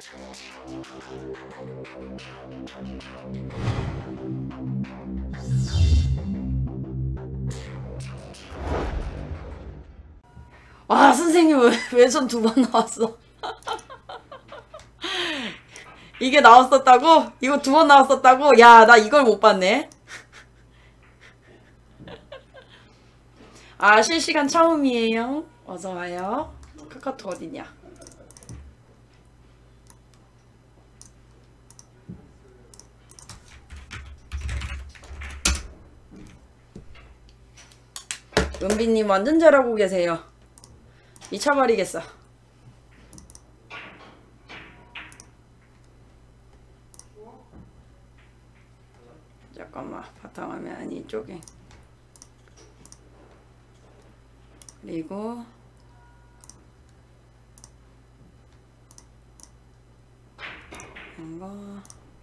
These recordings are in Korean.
와, 선생님 왜 전 두 번 나왔어? 이게 나왔었다고? 이거 두 번 나왔었다고? 야, 나 이걸 못 봤네. 아, 실시간 처음이에요. 어서와요. 카카오톡 어디냐? 은비님 완전 잘하고 계세요. 미쳐버리겠어. 잠깐만, 바탕화면 이쪽에. 그리고 이거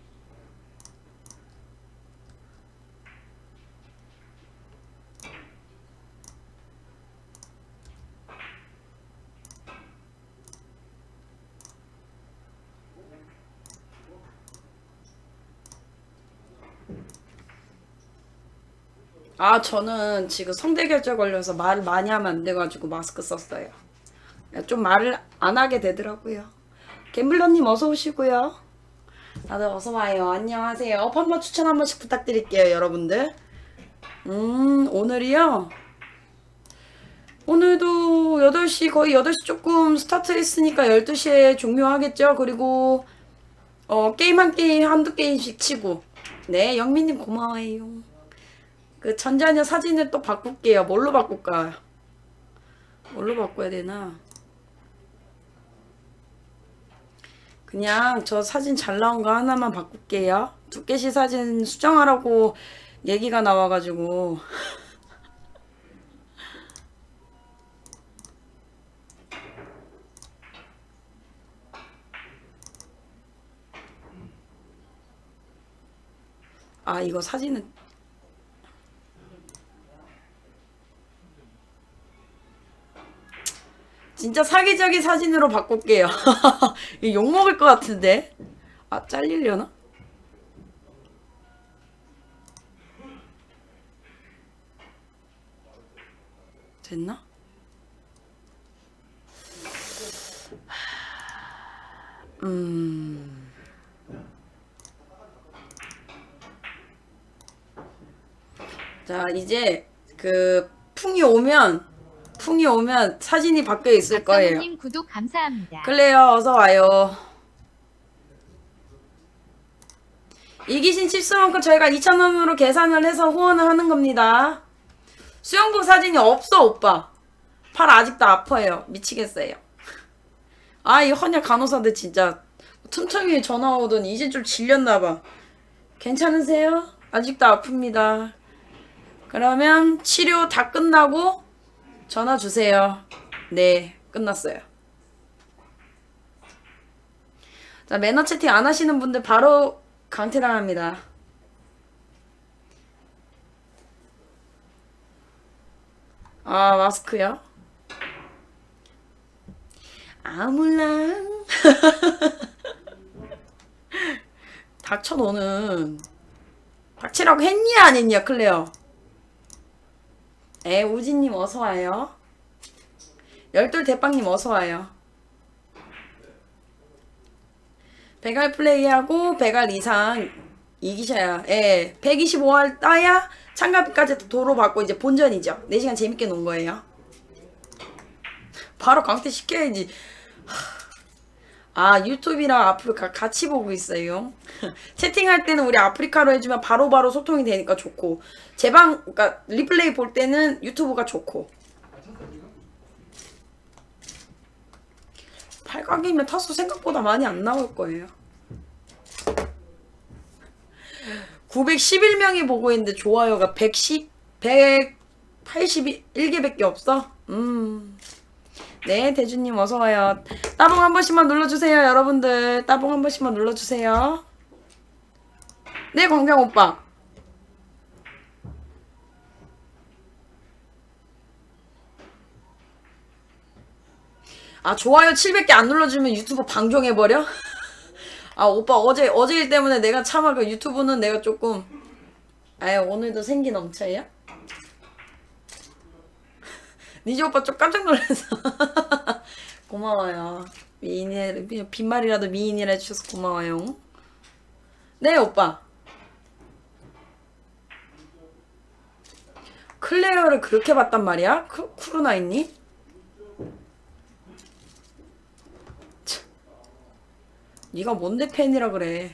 아, 저는 지금 성대결절 걸려서 말을 많이 하면 안 돼가지고 마스크 썼어요. 좀 말을 안 하게 되더라고요. 갬블러님 어서 오시고요. 다들 어서 와요. 안녕하세요. 업 한번 추천 한 번씩 부탁드릴게요, 여러분들. 오늘이요? 오늘도 8시, 거의 8시 조금 스타트 했으니까 12시에 종료하겠죠? 그리고 게임 한 게임, 한두 게임씩 치고. 네, 영민님 고마워요. 그 전자녀 사진을 또 바꿀게요. 뭘로 바꿀까? 뭘로 바꿔야 되나? 그냥 저 사진 잘 나온 거 하나만 바꿀게요. 두께시 사진 수정하라고 얘기가 나와가지고. 아, 이거 사진은 진짜 사기적인 사진으로 바꿀게요. 욕먹을 것 같은데. 아, 잘리려나? 됐나? 자, 이제 그 풍이 오면 사진이 바뀌어 있을 거예요. 님 구독 감사합니다. 클레어 어서 와요. 이기신 칩스만큼 저희가 2,000원으로 계산을 해서 후원을 하는 겁니다. 수영복 사진이 없어, 오빠. 팔 아직도 아파요. 미치겠어요. 아, 이 헌혈 간호사들 진짜 틈틈이 전화 오더니 이제 좀 질렸나봐. 괜찮으세요? 아직도 아픕니다. 그러면 치료 다 끝나고 전화 주세요. 네, 끝났어요. 자, 매너 채팅 안 하시는 분들 바로 강퇴당합니다. 아, 마스크요? 아, 몰라. 닥쳐, 너는. 닥치라고 했냐, 안 했냐, 클레어? 우진님 어서와요. 열돌 대빵님 어서와요. 배갈 플레이하고 배갈 이상 이기셔야 125알 따야 참가비까지 도로 받고 이제 본전이죠. 4시간 재밌게 논 거예요. 바로 강퇴 시켜야지. 아, 유튜브랑 아프리카 같이 보고 있어요. 채팅할 때는 우리 아프리카로 해주면 바로바로 소통이 되니까 좋고, 제방, 그러니까 리플레이 볼 때는 유튜브가 좋고. 8각이면 타수 생각보다 많이 안 나올 거예요. 911명이 보고 있는데 좋아요가 181개밖에 없어? 네, 대주님 어서와요. 따봉 한 번씩만 눌러주세요, 여러분들. 따봉 한 번씩만 눌러주세요. 네, 광경 오빠. 아, 좋아요 700개 안 눌러주면 유튜브 방종해버려? 아 오빠 어제 일 때문에 내가 차마 그 유튜브는 내가 조금 아유 오늘도 생기 넘쳐요? 니지 오빠 좀 깜짝 놀라서 고마워요. 빈말이라도 미인이라 해주셔서 고마워요. 네 오빠. 클레어를 그렇게 봤단 말이야? 쿠루나 있니? 네가 뭔데 팬이라 그래.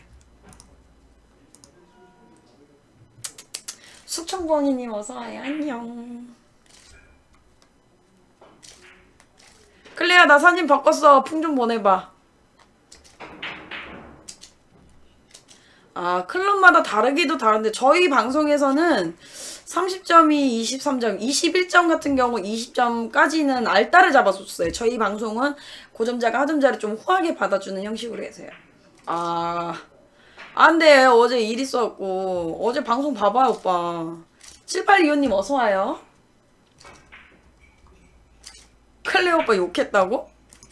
숙청번이님 어서와요. 안녕. 클레어 나 사진 바꿨어. 풍 좀 보내봐. 아 클럽마다 다르기도 다른데 저희 방송에서는 30점이 23점, 21점 같은 경우 20점까지는 알따를 잡아줬어요. 저희 방송은 고점자가 하점자를 좀 후하게 받아주는 형식으로 해서요. 근데 어제 일 있었고 어제 방송 봐봐요 오빠. 7825님 어서와요. 클레어 오빠 욕했다고?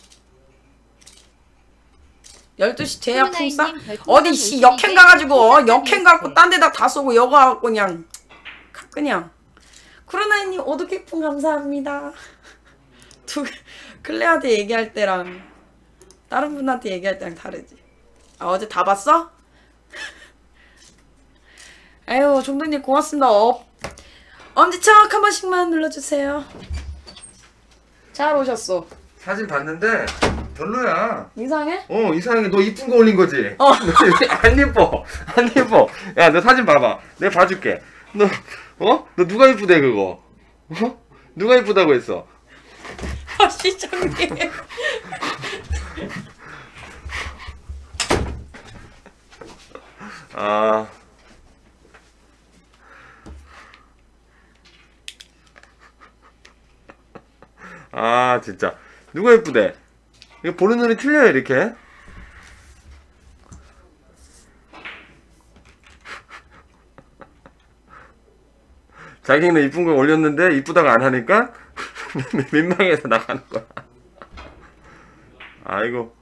12시 제야 풍싸? 어디 씨 역행 가가지고 역행 갖고 딴 데다 다 쏘고 여거 갖고 그냥 쿠로나이님 오도케이풍 감사합니다. 클레한테 얘기할 때랑 다른 분한테 얘기할 때랑 다르지. 어제 다 봤어? 아유 종동님 고맙습니다. 엄지척 한 번씩만 눌러주세요. 잘 오셨어. 사진 봤는데 별로야. 이상해? 이상해. 너 이쁜 거 올린 거지? 안 예뻐. 안 예뻐. 야, 너 사진 봐봐. 내가 봐줄게. 너 누가 이쁘대 그거? 누가 이쁘다고 했어? 시청님. 진짜 누가 이쁘대? 이거 보는 눈이 틀려요 이렇게. 자기는 이쁜 거 올렸는데 이쁘다고 안 하니까 민망해서 나가는 거야. 아이고.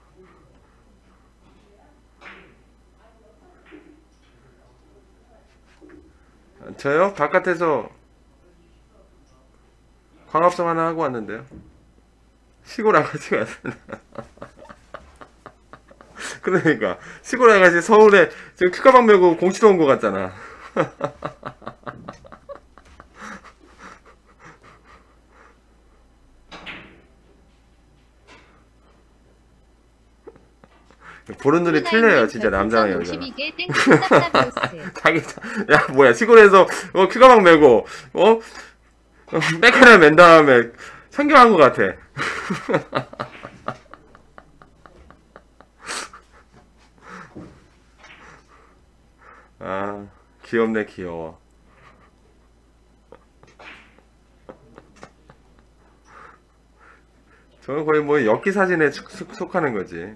저요? 바깥에서 광합성 하나 하고 왔는데요. 시골 아가씨가 그러니까 시골 아가씨 서울에 지금 큐가방 메고 공치러 온 거 같잖아. 보는 눈이 틀려요 진짜 남자랑 여자. 자기 야 뭐야 시골에서 큐가방 메고 백하나 맨 다음에 성경한 것 같아. 귀엽네 귀여워. 저는 거의 뭐 엽기 사진에 속하는 거지.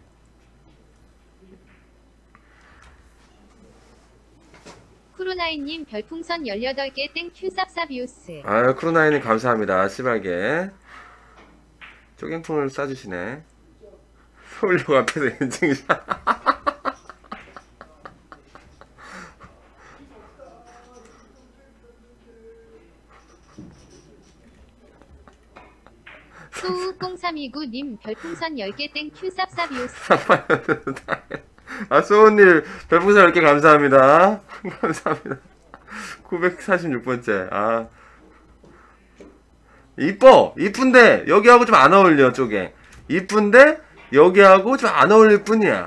쿠로나이님 별풍선 18개 땡큐 쌉쌉이오스. 쿠로나이님 감사합니다. 씨발게 쪼갱풍을 쏴주시네. 서울역 앞에서 인증샷. 소우0329님 별풍선 10개 땡큐 쌉쌉이오스. 소우님 별풍선 10개 감사합니다. 감사합니다. 946번째. 이쁜데 여기하고 좀 안 어울려. 쪽에 이쁜데 여기하고 좀 안 어울릴 뿐이야.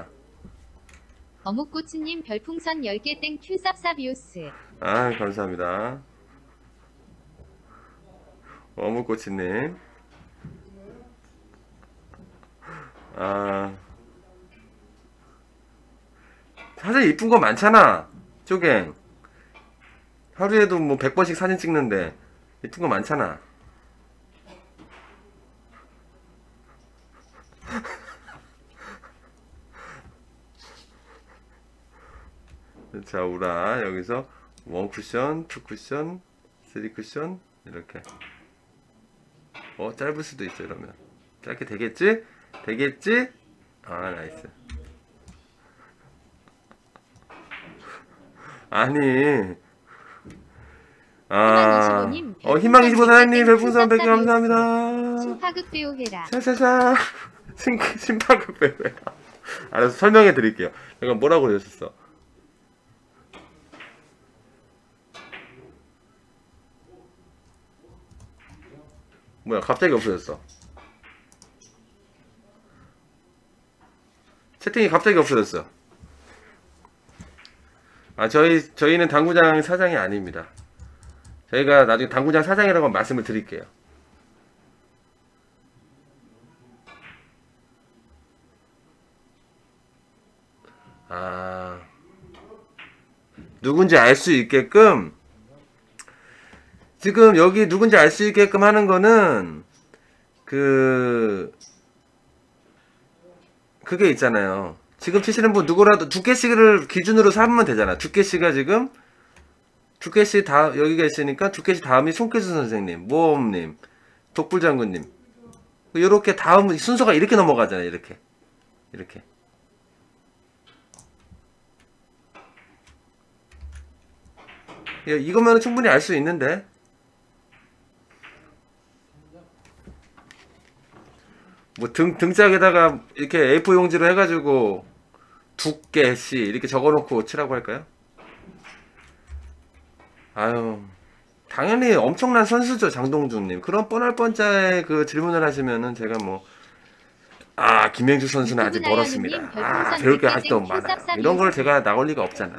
어묵꼬치님 별풍선 10개 땡큐 쌉쌉이오스. 감사합니다. 어묵꼬치님. 사실 이쁜 거 많잖아. 쪼갱 하루에도 뭐 100번씩 사진 찍는데 이쁜 거 많잖아. 자 우라 여기서 1쿠션, 2쿠션, 3쿠션 이렇게. 짧을 수도 있어. 이러면 짧게 되겠지? 나이스. 아니. 희망25님 사장님 별풍선 100개 감사합니다. 심파극 배우 해라. 샤샤샤. 심파극 배우야. 알아서 설명해 드릴게요. 내가 뭐라고 그러셨어? 뭐야, 갑자기 없어졌어. 채팅이 갑자기 없어졌어. 아, 저희는 당구장 사장이 아닙니다. 저희가 나중에 당구장 사장이라고 말씀을 드릴게요. 아, 누군지 알 수 있게끔, 지금 여기 누군지 알 수 있게끔 하는 거는, 그게 있잖아요. 지금 치시는 분 누구라도 두께씩을 기준으로 삼으면 되잖아. 두께씨가 지금, 두께씨 여기가 있으니까 두께씨 다음이 손께수 선생님, 모험님, 독불장군님. 요렇게 다음 순서가 이렇게 넘어가잖아요. 이렇게. 이거면 충분히 알 수 있는데. 뭐 등짝에다가 이렇게 A4 용지로 해가지고 두께씨 이렇게 적어놓고 치라고 할까요? 아유, 당연히 엄청난 선수죠, 장동준님. 그런 뻔할 뻔짜에 그 질문을 하시면은 제가 뭐, 김행주 선수는 아직 멀었습니다. 배울 게 아직도 많아요. 이런 걸 제가 나올 리가 없잖아.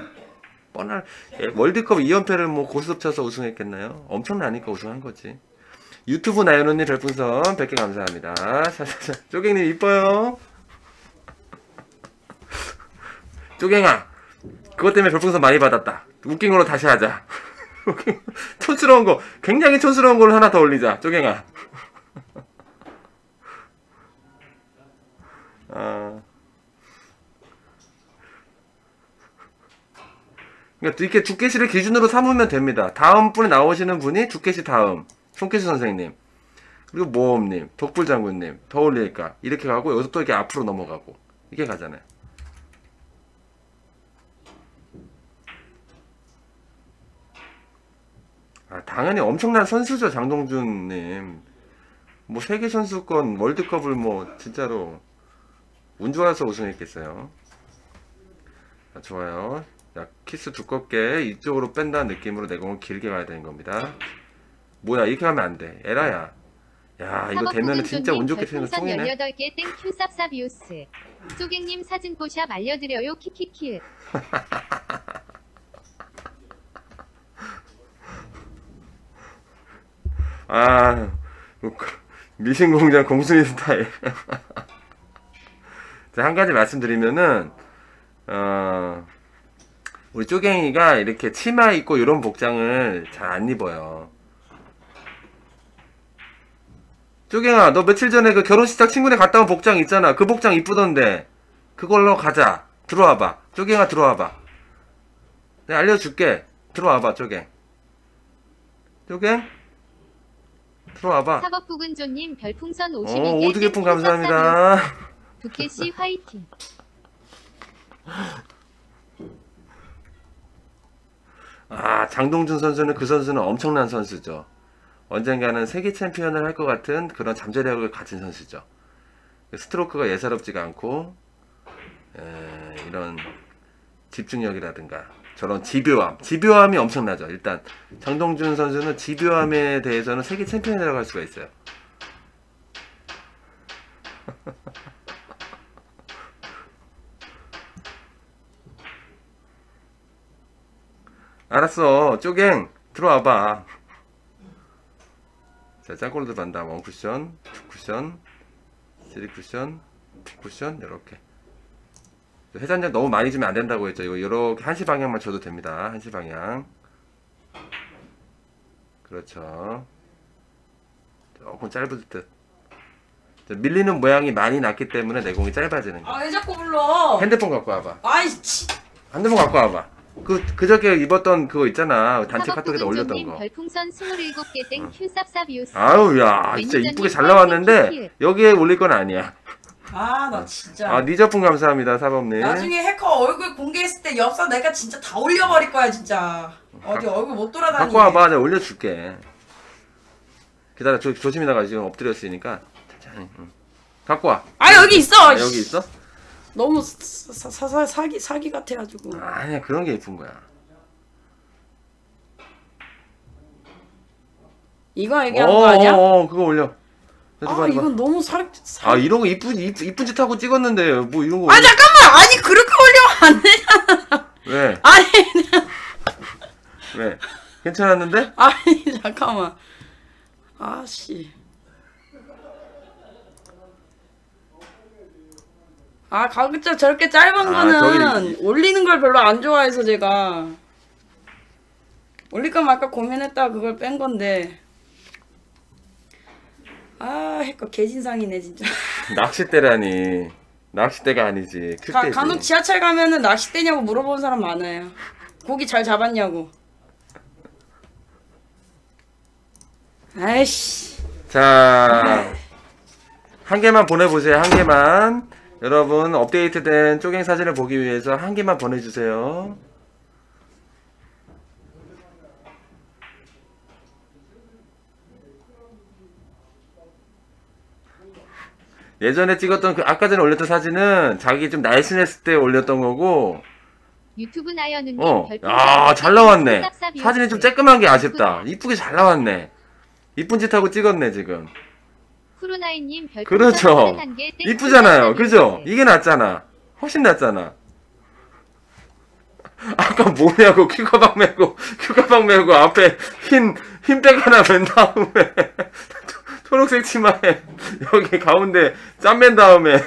월드컵 2연패를 뭐 고스톱 쳐서 우승했겠나요? 엄청나니까 우승한 거지. 유튜브 나연언니 별풍선 100개 감사합니다. 쪼갱님 이뻐요. 쪼갱아, 그것 때문에 별풍선 많이 받았다. 웃긴 걸로 다시 하자. 촌스러운 거, 굉장히 촌스러운 걸로 하나 더 올리자, 쪼갱아. 그러니까 이렇게 두께씨를 기준으로 삼으면 됩니다. 다음 분에 나오시는 분이 두께씨 다음, 손께수 선생님, 그리고 모험님, 독불장군님 더 올리니까 이렇게 가고 여기서 또 이렇게 앞으로 넘어가고 이게 가잖아요. 당연히 엄청난 선수죠, 장동준님. 뭐 세계선수권 월드컵을 뭐 진짜로 운 좋아서 우승했겠어요. 좋아요. 자, 키스 두껍게 이쪽으로 뺀다는 느낌으로 내공을 길게 가야 되는 겁니다. 뭐야, 이렇게 하면 안 돼. 에라야. 야, 이거 되면은 진짜 운 좋게 되는 송이네. 18개 땡큐 쌉쌉이오스. 쪼갱님 사진 포샵 알려드려요. 키키키. 미신공장 공순이 스타일. 자, 한 가지 말씀드리면은, 우리 쪼갱이가 이렇게 치마 입고 이런 복장을 잘 안 입어요. 쪼갱아, 너 며칠 전에 그 결혼식장 친구네 갔다 온 복장 있잖아. 그 복장 이쁘던데. 그걸로 가자. 들어와봐. 쪼갱아, 들어와봐. 내가 알려줄게. 들어와봐, 쪼갱. 쪼갱? 들어와봐. 사법부근조님 별풍선 52개 오두개풍 감사합니다. 두께씨 화이팅. 장동준 선수는 그 선수는 엄청난 선수죠. 언젠가는 세계 챔피언을 할 것 같은 그런 잠재력을 가진 선수죠. 스트로크가 예사롭지가 않고, 이런 집중력이라든가 저런 집요함이 엄청나죠. 일단 장동준 선수는 집요함에 대해서는 세계 챔피언이라고 할 수가 있어요. 알았어, 쪼갱 들어와봐. 자, 짱골드 반다. 1쿠션, 2쿠션, 3쿠션, 2쿠션 이렇게. 회전력 너무 많이 주면 안 된다고 했죠. 이거 이렇게 한시 방향만 줘도 됩니다. 한시 방향. 그렇죠. 조금 짧을 듯. 밀리는 모양이 많이 났기 때문에 내공이 짧아지는 거야. 왜 자꾸 불러? 핸드폰 갖고 와봐. 아이씨. 핸드폰 갖고 와봐. 그저께 입었던 그거 있잖아. 단체 카톡에다 올렸던 거. 별풍선 27개 땡큐 쌉쌉이오스. 아유, 야, 진짜 이쁘게 잘 나왔는데 여기에 올릴 건 아니야. 아, 나 진짜. 아, 니저품 감사합니다, 사범님. 나중에 해커 얼굴 공개했을 때 엽서 내가 진짜 다 올려버릴 거야, 진짜. 어디 얼굴 못 돌아다니. 갖고 와봐, 내가 올려줄게. 기다려, 조심히 나가. 지금 엎드렸으니까. 천천히. 응. 갖고 와. 아, 여기 있어! 아, 여기 있어? 너무 사기 같아가지고. 아니야, 그런 게 이쁜 거야. 이거 얘기하는 거 아니야? 그거 올려. 아, 이건 너무 아, 이런 거 이쁜 짓 하고 찍었는데, 뭐 이런 거. 아, 잠깐만! 아니, 그렇게 올리면 안 되잖아. 왜? 아니, 왜? 괜찮았는데? 아니, 잠깐만. 아씨. 아, 가급적 저렇게 짧은 거는 올리는 걸 별로 안 좋아해서 제가. 올릴까 말까 고민했다가 그걸 뺀 건데. 아, 해커 개진상이네, 진짜. 낚싯대라니. 낚싯대가 아니지. 큐대지. 간혹 지하철 가면은 낚싯대냐고 물어보는 사람 많아요. 고기 잘 잡았냐고. 아이씨. 자, 한 개만 보내보세요. 한 개만. 여러분, 업데이트된 쪼갱 사진을 보기 위해서 한 개만 보내주세요. 예전에 찍었던 아까 전에 올렸던 사진은 자기 좀 날씬했을 때 올렸던 거고. 유튜브 나연우님 잘 나왔네. 사진이 좀 쬐끔한 게 아쉽다. 이쁘게 잘 나왔네. 이쁜 짓 하고 찍었네, 지금. 쿠로나이님 그렇죠. 이쁘잖아요. 그죠? 이게 낫잖아. 훨씬 낫잖아. 아까 뭐냐고, 큐가방 메고 앞에 흰백 하나 맨 다음에, 초록색 치마에, 여기 가운데 짠 맨 다음에.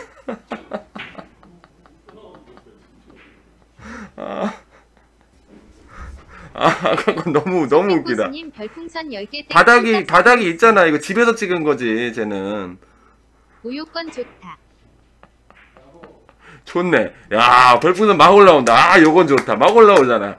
그건 너무 웃기다. 바닥이 있잖아. 이거 집에서 찍은 거지, 쟤는. 우유권 좋다. 좋네. 야, 별풍선 막 올라온다. 아, 요건 좋다. 막 올라오잖아.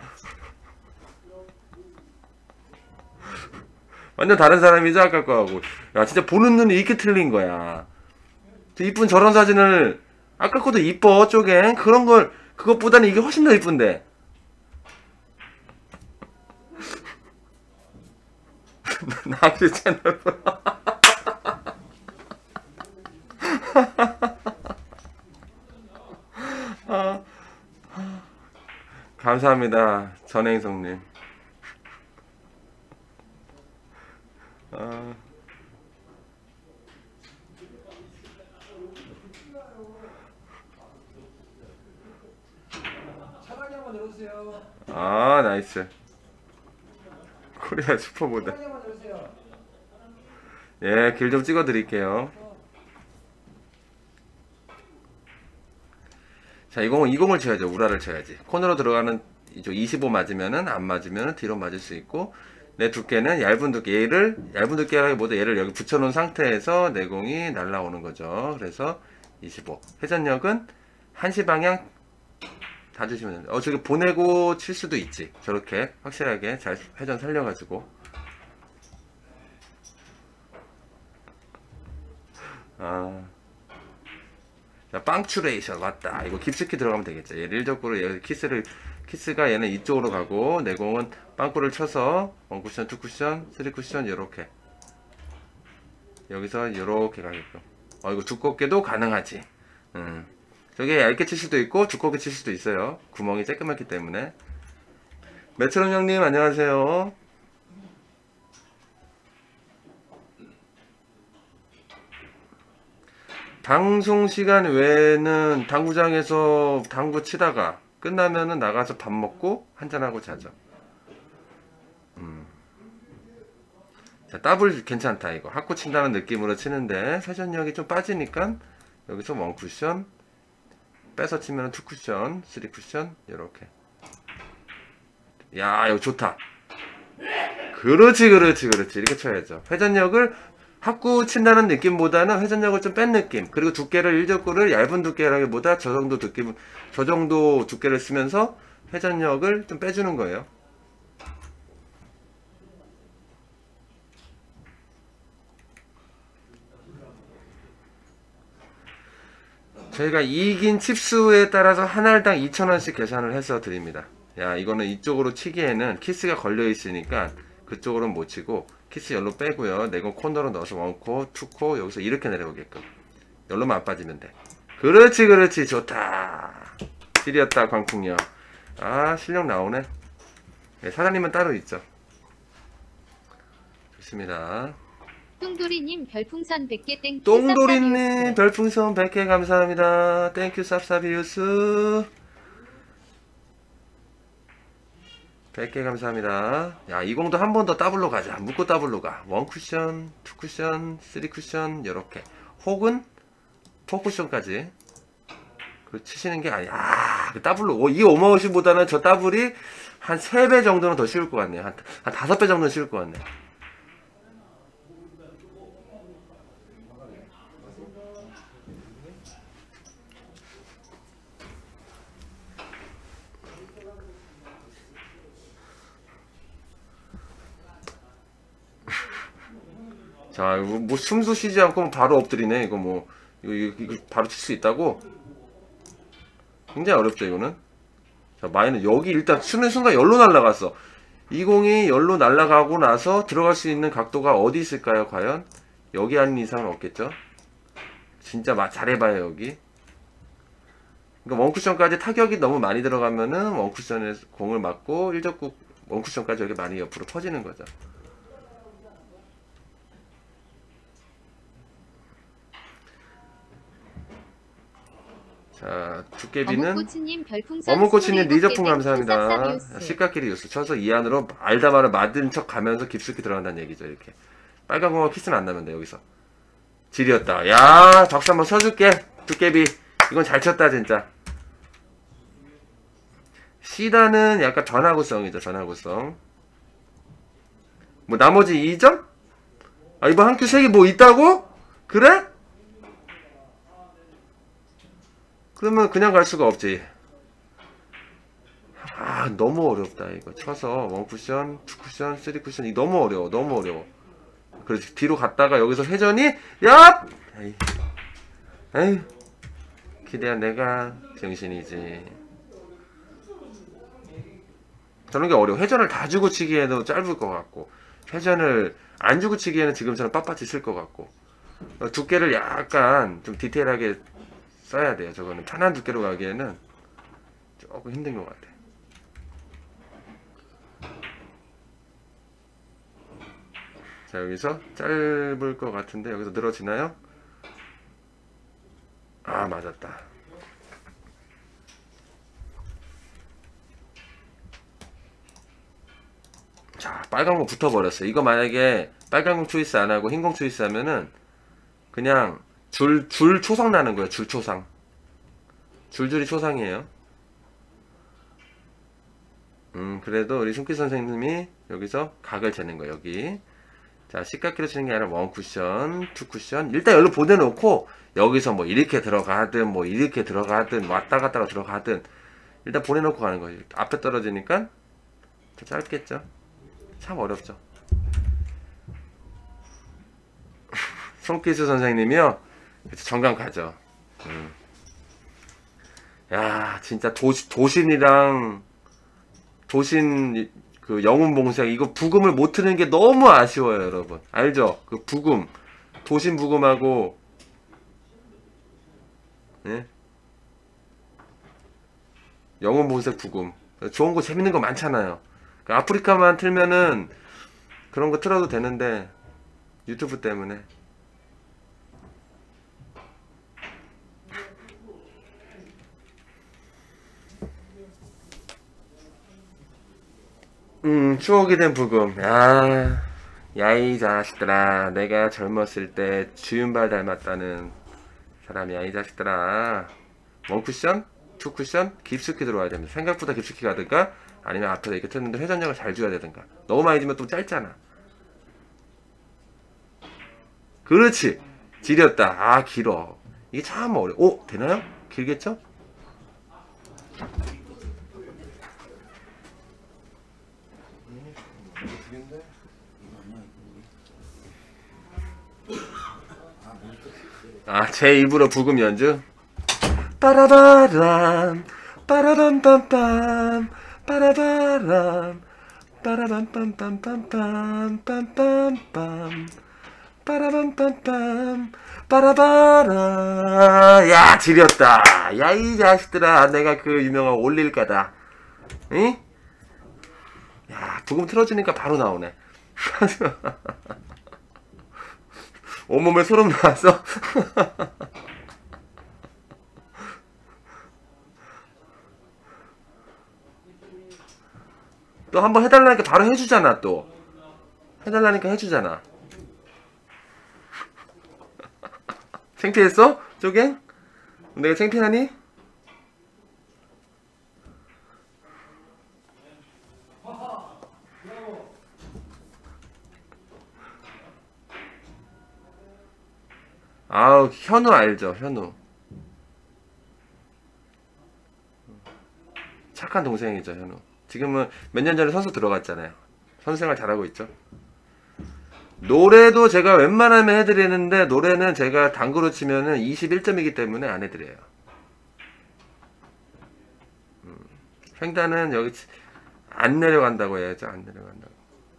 완전 다른 사람이죠, 아까 거하고. 야, 진짜 보는 눈이 이렇게 틀린 거야. 이쁜 저런 사진을, 아까 것도 이뻐, 쪼갱. 그런 걸, 그것보다는 이게 훨씬 더 이쁜데. 낚시 채널. 감사합니다, 전행성님. 차단이 한번 열어주세요. 나이스. 코리아 슈퍼보다. 차단이 한번 열어주세요. 예, 길 좀 찍어 드릴게요. 자, 20을 쳐야죠. 우라를 쳐야지. 코너로 들어가는 이쪽 25 맞으면은, 안 맞으면은 뒤로 맞을 수 있고, 내 두께는 얇은 두께, 얇은 두께라기보다 얘를 여기 붙여놓은 상태에서 내공이 날라오는 거죠. 그래서 25. 회전력은 1시 방향 다 주시면 됩니다. 저기 보내고 칠 수도 있지. 저렇게 확실하게 잘 회전 살려가지고. 자, 빵추레이션 왔다. 이거 깊숙이 들어가면 되겠죠. 얘를 일적으로 여기 키스가 얘는 이쪽으로 가고, 내공은 빵꾸를 쳐서 1쿠션, 2쿠션, 3쿠션 요렇게. 여기서 요렇게 가게끔. 이거 두껍게도 가능하지. 저게 얇게 칠 수도 있고 두껍게 칠 수도 있어요. 구멍이 쬐끄맣기 때문에. 메트론 형님 안녕하세요. 방송 시간 외에는 당구장에서 당구 치다가 끝나면은 나가서 밥 먹고 한잔하고 자죠. 자, 더블 괜찮다. 이거 학구 친다는 느낌으로 치는데 회전력이 좀 빠지니까 여기서 1쿠션 빼서 치면 2쿠션, 3쿠션 이렇게. 야, 이거 좋다. 그렇지 이렇게 쳐야죠. 회전력을 학구 친다는 느낌보다는 회전력을 좀 뺀 느낌. 그리고 두께를 일적구를 얇은 두께라기보다 저 정도 두께를 쓰면서 회전력을 좀 빼주는 거예요. 저희가 이긴 칩수에 따라서 한 알당 2,000원씩 계산을 해서 드립니다. 야, 이거는 이쪽으로 치기에는 키스가 걸려 있으니까 그쪽으로는 못 치고 키스 열로 빼고요. 내건 코너로 넣어서 원코, 투코 여기서 이렇게 내려오게끔. 열로만 안 빠지면 돼. 그렇지, 그렇지. 좋다. 찔이었다, 광풍요. 아, 실력 나오네. 네, 사장님은 따로 있죠. 좋습니다. 뚱도리님 별풍선 100개 땡큐. 똥도리님 별풍선 100개 감사합니다. 땡큐 쌉싸비우스 100개 감사합니다. 야, 이 공도 한 번 더 더블로 가자. 묶고 더블로 가. 1쿠션, 2쿠션, 3쿠션 요렇게. 혹은 4쿠션까지 그 치시는 게 아니야. 아, 그 더블로 이 오머워시보다는 저 더블이 한 3배 정도는 더 쉬울 것 같네요. 한 5배 정도는 쉬울 것 같네. 자, 이거 뭐 숨도 쉬지 않고 바로 엎드리네. 이거 뭐 이거 바로 칠 수 있다고? 굉장히 어렵죠, 이거는. 자, 마이는 여기 일단 치는 순간 열로 날아갔어. 이 공이 열로 날아가고 나서 들어갈 수 있는 각도가 어디 있을까요, 과연? 여기 아닌 이상은 없겠죠? 진짜 잘해봐요, 여기. 그러니까 원쿠션까지 타격이 너무 많이 들어가면은 원쿠션에 공을 맞고 1적구 원쿠션까지 여기 많이 옆으로 터지는 거죠. 자, 두께비는 어묵꼬치님 리저풍 감사합니다. 시카끼리 유스 쳐서 이 안으로 알다마를 맞은 척 가면서 깊숙이 들어간다는 얘기죠. 이렇게 빨간 공과 키스는 안 나면 돼. 여기서 질이었다. 야, 박수 한번 쳐줄게. 두께비 이건 잘 쳤다 진짜. 시다는 약간 전화구성이죠. 전화구성. 뭐 나머지 2점? 아, 이번 한 큐 3개 뭐 있다고? 그래? 그러면 그냥 갈 수가 없지. 아, 너무 어렵다 이거. 쳐서 원쿠션, 투쿠션, 쓰리쿠션 이 너무 어려워. 너무 어려워. 그렇지. 뒤로 갔다가 여기서 회전이 야! 에이. 기대한 내가 정신이지. 저런 게 어려워. 회전을 다 주고 치기에도 짧을 것 같고 회전을 안 주고 치기에는 지금처럼 빳빳이 쓸 것 같고 두께를 약간 좀 디테일하게 써야 돼요. 저거는 편한 두께로 가기에는 조금 힘든 것 같아. 자, 여기서 짧을 것 같은데 여기서 늘어지나요? 아, 맞았다. 자, 빨간 공 붙어버렸어. 이거 만약에 빨간 공 초이스 안 하고 흰 공 초이스 하면은 그냥 줄 초상 나는 거예요. 줄 초상. 줄줄이 초상이에요. 그래도 우리 숨기 선생님이 여기서 각을 재는 거예요. 여기. 자, 시각기로 치는 게 아니라 원 쿠션, 투 쿠션. 일단 여기로 보내놓고 여기서 뭐 이렇게 들어가든 뭐 이렇게 들어가든 왔다 갔다가 들어가든 일단 보내놓고 가는 거예요. 앞에 떨어지니까 더 짧겠죠. 참 어렵죠. 손기수 선생님이요. 정강 가죠. 야, 진짜 도신이랑 도신 그 영웅봉생 이거 부금을 못 트는 게 너무 아쉬워요, 여러분. 알죠? 그 부금 도신 부금하고 예? 영웅봉생 부금 좋은 거 재밌는 거 많잖아요. 그 아프리카만 틀면은 그런 거 틀어도 되는데 유튜브 때문에. 추억이 된 부금. 야이 자식들아, 내가 젊었을 때 주윤발 닮았다는 사람이야 이 자식들아. 원쿠션? 투쿠션? 깊숙이 들어와야 됩니다. 생각보다 깊숙이 가든가 아니면 앞에서 이렇게 틀는데 회전력을 잘 줘야 되든가. 너무 많이 주면 또 짧잖아. 그렇지. 지렸다. 아, 길어. 이게 참 어려워. 오, 되나요? 길겠죠? 아, 제 입으로 부금 연주? 빠라바람 빠라밤빰빰 빠라바람 빠라밤빰빰빰빰빰빰빰 빠라밤빰빰 빠라바라. 야, 지렸다. 야, 이 자식들아, 내가 그 유명한 올릴까다. 응? 야, 부금 틀어주니까 바로 나오네. 온몸에 소름 나왔어. 또 한번 해달라니까 바로 해주잖아. 또 해달라니까 해주잖아. 창피했어? 쪼갱? 내가 창피하니? 아우, 현우 알죠? 현우 착한 동생이죠. 현우 지금은 몇 년 전에 선수 들어갔잖아요. 선수생활 잘하고 있죠. 노래도 제가 웬만하면 해드리는데, 노래는 제가 당구로 치면은 21점이기 때문에 안 해드려요. 횡단은 여기 안 내려간다고 해야죠. 안 내려간다고.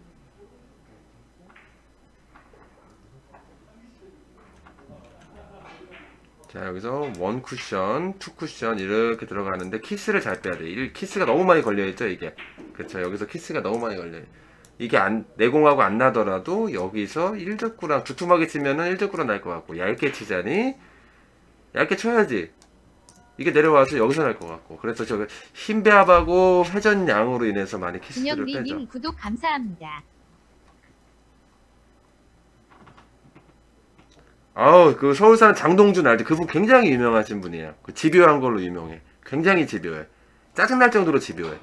자, 여기서 원 쿠션, 투 쿠션 이렇게 들어가는데 키스를 잘 빼야 돼. 키스가 너무 많이 걸려있죠, 이게. 그쵸, 여기서 키스가 너무 많이 걸려요. 이게 내공하고 안 나더라도 여기서 1적구랑 두툼하게 치면은 1적구랑 날 것 같고, 얇게 치자니 얇게 쳐야지 이게 내려와서 여기서 날 것 같고. 그래서 저기 흰배합하고 회전량으로 인해서 많이 키스를 빼죠. 준영리님 구독 감사합니다. 아우, 그 서울 사는 장동준 알지? 그분 굉장히 유명하신 분이에요. 그 집요한 걸로 유명해. 굉장히 집요해. 짜증날 정도로 집요해.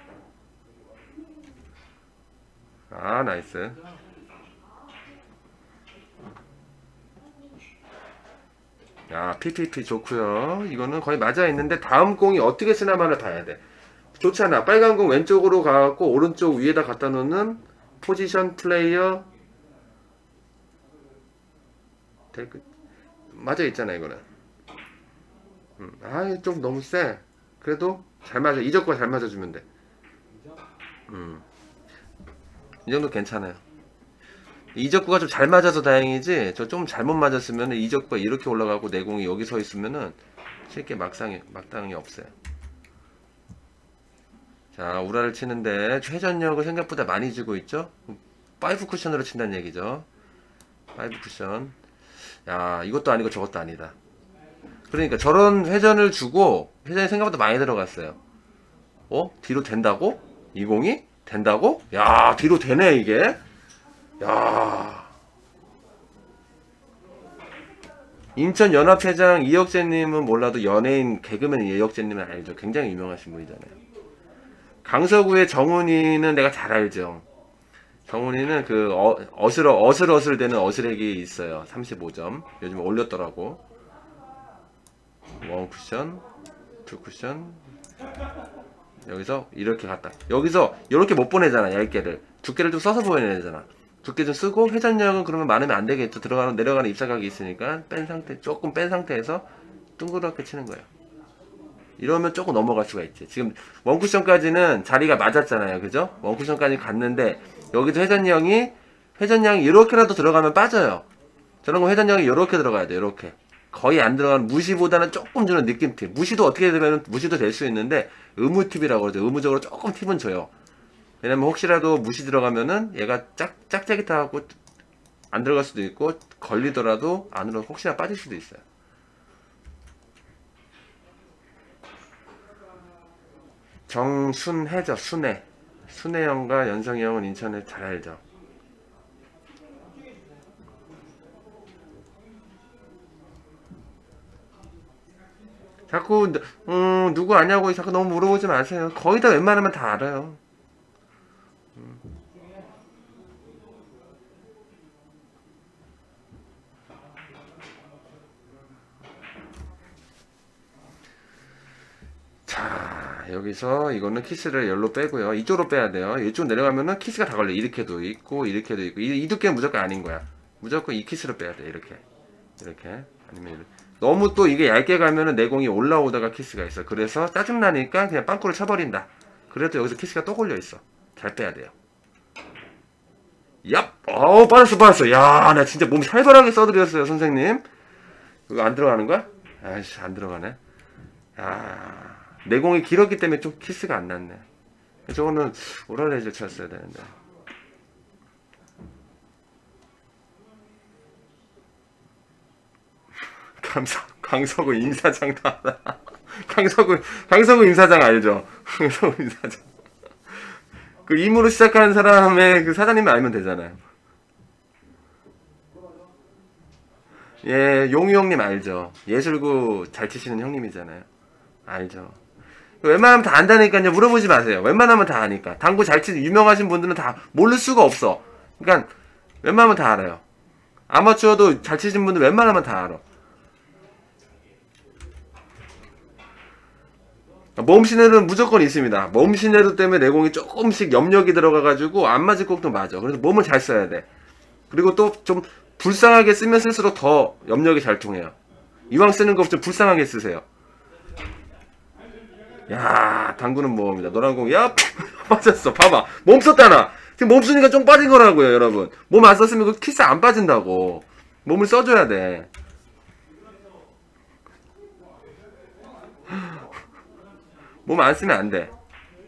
아, 나이스. 야, PPP 좋고요. 이거는 거의 맞아 있는데 다음 공이 어떻게 쓰나만을 봐야 돼. 좋잖아. 빨간 공 왼쪽으로 가갖고 오른쪽 위에다 갖다 놓는 포지션 플레이어. 맞아 있잖아, 이거는. 아, 좀 너무 세. 그래도 잘 맞아. 이적과 잘 맞아주면 돼. 이 정도 괜찮아요. 이적구가 좀 잘 맞아서 다행이지, 저 좀 잘못 맞았으면 이적구가 이렇게 올라가고 내공이 여기 서 있으면은 쉽게 막당이 없어요. 자, 우라를 치는데 회전력을 생각보다 많이 주고 있죠. 5 쿠션으로 친다는 얘기죠. 5 쿠션. 야, 이것도 아니고 저것도 아니다. 그러니까 저런 회전을 주고 회전이 생각보다 많이 들어갔어요. 뒤로 된다고? 이 공이? 된다고? 야, 뒤로 되네 이게. 야, 인천연합회장 이혁재님은 몰라도 연예인 개그맨 이혁재님은 알죠. 굉장히 유명하신 분이잖아요. 강서구의 정훈이는 내가 잘 알죠. 정훈이는 그 어슬어슬되는 어슬액이 있어요. 35점 요즘 올렸더라고. 원 쿠션, 투 쿠션. 여기서 이렇게 갔다. 여기서 이렇게 못 보내잖아. 얇게를 두께를 좀 써서 보내잖아. 두께 좀 쓰고, 회전력은 그러면 많으면 안 되겠죠. 내려가는 입사각이 있으니까 조금 뺀 상태에서 둥그렇게 치는 거예요. 이러면 조금 넘어갈 수가 있지. 지금 원쿠션까지는 자리가 맞았잖아요. 그죠? 원쿠션까지 갔는데 여기서 회전량이 이렇게라도 들어가면 빠져요. 저런 거 회전량이 이렇게 들어가야 돼. 이렇게 거의 안 들어가는, 무시보다는 조금 주는 느낌 팁. 무시도 어떻게 되면 무시도 될 수 있는데 의무 팁이라고 그러죠. 의무적으로 조금 팁은 줘요. 왜냐면 혹시라도 무시 들어가면은 얘가 짝짝이타하고 안 들어갈 수도 있고, 걸리더라도 안으로 혹시나 빠질 수도 있어요. 정순혜죠. 순혜 형과 연성이 형은 인천에 잘 알죠. 자꾸 누구 아냐고 자꾸 너무 물어보지 마세요. 거의 다 웬만하면 다 알아요. 자, 여기서 이거는 키스를 열로 빼고요. 이쪽으로 빼야 돼요. 이쪽 내려가면은 키스가 다 걸려. 이렇게도 있고 이렇게도 있고. 이 두께는 무조건 아닌 거야. 무조건 이 키스로 빼야 돼. 이렇게 아니면 너무 또 이게 얇게 가면은 내공이 올라오다가 키스가 있어. 그래서 짜증나니까 그냥 빵꾸를 쳐버린다. 그래도 여기서 키스가 또 걸려있어. 잘 빼야 돼요. 얍! 빠졌어. 야, 나 진짜 몸 살벌하게 써드렸어요, 선생님. 이거 안 들어가는 거야? 아이씨, 안 들어가네. 야, 내공이 길었기 때문에 좀 키스가 안 났네. 저거는 오랄레이저 쳤어야 되는데. 강서구 임사장도 알아. 강서구 임사장 알죠? 강서구 임사장. 그 임으로 시작하는 사람의 그 사장님을 알면 되잖아요. 예, 용유 형님 알죠? 예술구 잘 치시는 형님이잖아요. 알죠? 웬만하면 다 안다니까요. 물어보지 마세요. 웬만하면 다 아니까. 당구 잘 치는 유명하신 분들은 다 모를 수가 없어. 그러니까 웬만하면 다 알아요. 아마추어도 잘 치시는 분들 웬만하면 다 알아. 몸시내로는 무조건 있습니다. 몸시내로 때문에 내공이 조금씩 염력이 들어가가지고 안 맞을 곡도 맞아. 그래서 몸을 잘 써야 돼. 그리고 또 좀 불쌍하게 쓰면 쓸수록 더 염력이 잘 통해요. 이왕 쓰는 거 좀 불쌍하게 쓰세요. 야, 당구는 모험이다. 노란 공, 야, 빠졌어. 봐봐. 몸 썼잖아. 지금 몸 쓰니까 좀 빠진 거라고요, 여러분. 몸 안 썼으면 그 키스 안 빠진다고. 몸을 써줘야 돼. 몸 안 쓰면 안 돼.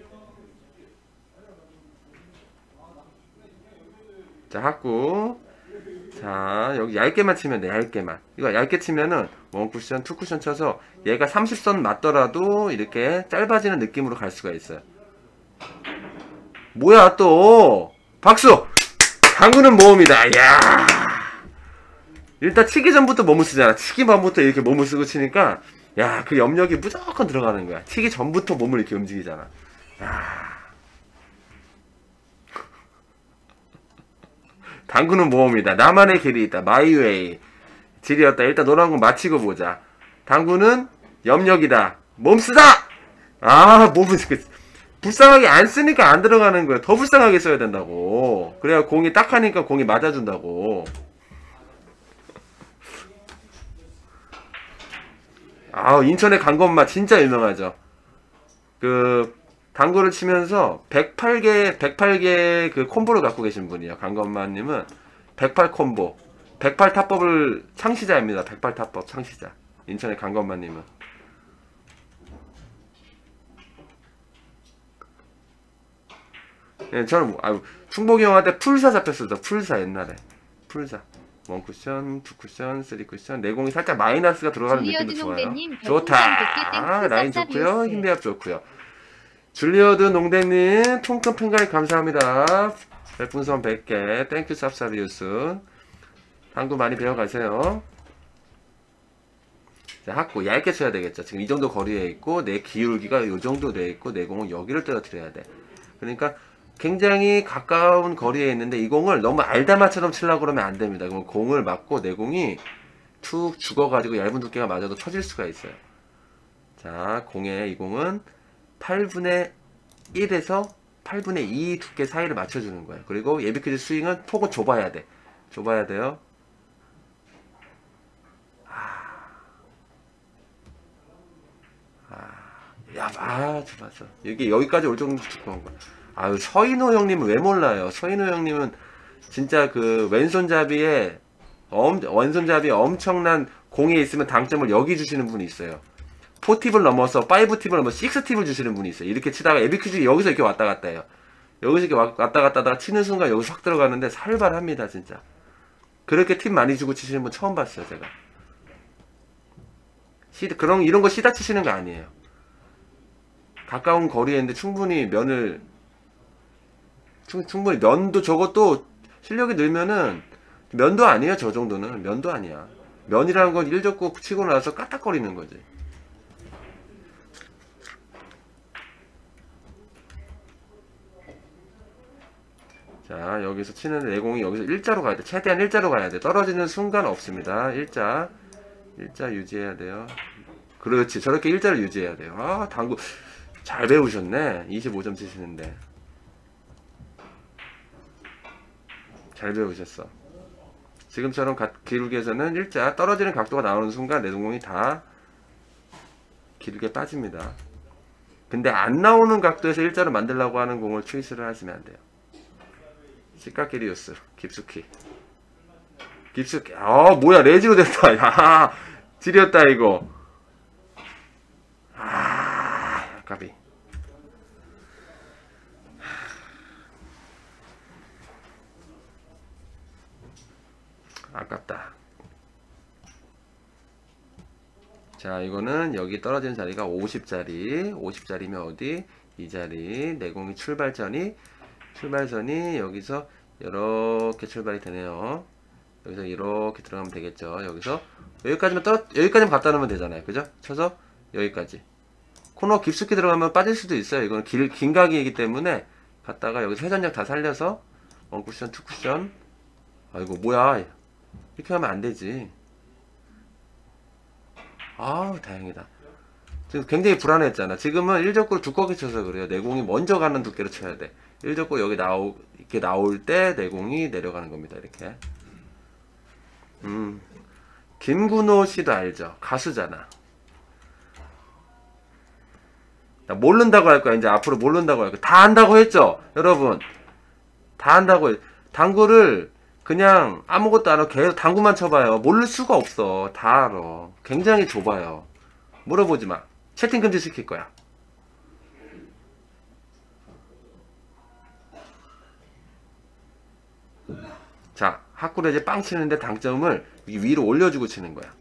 자, 하고. 자, 여기 얇게만 치면 돼, 얇게만. 이거 얇게 치면은 원쿠션, 투쿠션 쳐서 얘가 30선 맞더라도 이렇게 짧아지는 느낌으로 갈 수가 있어요. 뭐야, 또! 박수! 당구는 모험이다. 야, 일단 치기 전부터 몸을 쓰잖아. 치기 전부터 이렇게 몸을 쓰고 치니까, 야, 그 염력이 무조건 들어가는 거야. 치기 전부터 몸을 이렇게 움직이잖아. 야. 당구는 모험이다. 나만의 길이 있다. 마이웨이. 질이었다. 일단 노란 공 마치고 보자. 당구는 염력이다. 몸 쓰다! 아, 몸을 불쌍하게 안 쓰니까 안 들어가는 거야. 더 불쌍하게 써야 된다고. 그래야 공이 딱 하니까 공이 맞아준다고. 아, 인천의 강건마 진짜 유명하죠. 그 당구를 치면서 108개 그 콤보를 갖고 계신 분이에요. 강건마님은 108 콤보, 108 타법을 창시자입니다. 108 타법 창시자. 인천의 강건마님은. 예, 저는 충복이 형한테 풀사 잡혔었죠. 풀사 옛날에. 풀사. 원쿠션, 투쿠션, 쓰리쿠션. 내공이 살짝 마이너스가 들어가는 느낌도 좋아요. 좋다. 라인 좋고요. 힘배합 좋고요. 줄리어드 농댕님 통큰 팬가입 감사합니다. 별풍선 100개 땡큐 쌉싸비우스. 당구 많이 배워가세요. 자, 학구 얇게 쳐야 되겠죠. 지금 이 정도 거리에 있고 내 기울기가 이 정도 돼 있고 내 공은 여기를 떨어뜨려야 돼. 그러니까 굉장히 가까운 거리에 있는데 이 공을 너무 알다마처럼 치려고 그러면 안 됩니다. 그러면 공을 맞고 내 공이 툭 죽어가지고 얇은 두께가 맞아도 터질 수가 있어요. 자, 이 공은 8분의 1에서 8분의 2 두께 사이를 맞춰주는 거예요. 그리고 예비퀴즈 스윙은 폭은 좁아야 돼. 좁아야 돼요. 좁았어. 여기까지 올 정도로 두꺼운 거야. 아유, 서인호 형님은 왜 몰라요? 서인호 형님은 진짜 그 왼손잡이에 엄청난 공에 있으면 당점을 여기 주시는 분이 있어요. 4팁을 넘어서 5팁을 넘어서 6팁을 주시는 분이 있어요. 이렇게 치다가 에비퀴즈 여기서 이렇게 왔다 갔다 해요. 여기서 이렇게 왔다 갔다 하다가 치는 순간 여기서 확 들어가는데 살벌합니다, 진짜. 그렇게 팁 많이 주고 치시는 분 처음 봤어요, 제가. 이런 거 시다 치시는 거 아니에요. 가까운 거리에 있는데 충분히 면도 저것도 실력이 늘면은 면도 아니에요. 저 정도는 면도 아니야. 면이라는 건 일적구 치고 나서 까딱거리는 거지. 자, 여기서 치는 내공이 여기서 일자로 가야 돼. 최대한 일자로 가야 돼. 떨어지는 순간 없습니다. 일자 유지해야 돼요. 그렇지. 저렇게 일자를 유지해야 돼요. 아, 당구 잘 배우셨네. 25점 치시는데 잘 배우셨어. 지금처럼 기울기에서는 일자 떨어지는 각도가 나오는 순간 내동공이 다 길게 빠집니다. 근데 안 나오는 각도에서 일자로 만들려고 하는 공을 초이스를 하시면 안 돼요. 시카키리우스 깊숙이 뭐야 레지로 됐다. 야 지렸다 이거. 까비. 아깝다. 자 이거는 여기 떨어지는 자리가 50자리 50자리면 어디? 이 자리 내공이 출발선이 여기서 이렇게 출발이 되네요. 여기서 이렇게 들어가면 되겠죠. 여기서 여기까지만 갖다 놓으면 되잖아요. 그죠? 쳐서 여기까지 코너 깊숙이 들어가면 빠질 수도 있어요. 이거는 긴 각이기 때문에 갔다가 여기서 회전력 다 살려서 원쿠션 투쿠션. 아이고 뭐야 이렇게 하면 안 되지. 다행이다. 지금 굉장히 불안했잖아. 지금은 일적구를 두껍게 쳐서 그래요. 내공이 먼저 가는 두께로 쳐야 돼. 일적구 여기 이렇게 나올 때 내공이 내려가는 겁니다. 이렇게. 김군호 씨도 알죠? 가수잖아. 나 모른다고 할 거야. 이제 앞으로 모른다고 할 거야. 다 한다고 했죠? 여러분. 다 한다고 당구를 그냥 아무것도 안 하고 계속 당구만 쳐봐요. 모를 수가 없어. 다 알아. 굉장히 좁아요. 물어보지 마. 채팅 금지 시킬 거야. 자, 하쿠를 이제 빵 치는데 당점을 위로 올려주고 치는 거야.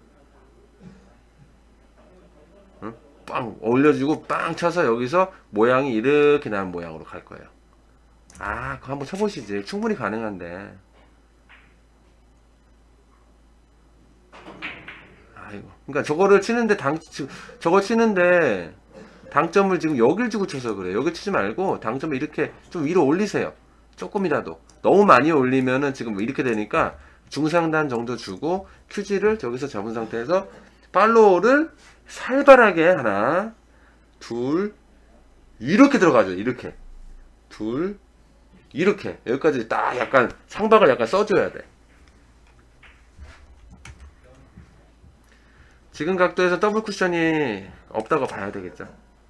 응? 빵 올려주고 빵 쳐서 여기서 모양이 이렇게 나는 모양으로 갈 거예요. 그거 한번 쳐보시지. 충분히 가능한데. 그러니까 저거를 치는데 저거 치는데 당점을 지금 여길 주고 쳐서 그래. 여길 치지 말고 당점을 이렇게 좀 위로 올리세요. 조금이라도. 너무 많이 올리면은 지금 이렇게 되니까 중상단 정도 주고 큐지를 저기서 잡은 상태에서 팔로우를 살벌하게 하나, 둘, 이렇게 들어가죠. 이렇게. 둘, 이렇게. 여기까지 딱 약간 상박을 약간 써줘야 돼. 지금 각도에서 더블 쿠션이 없다고 봐야 되겠죠.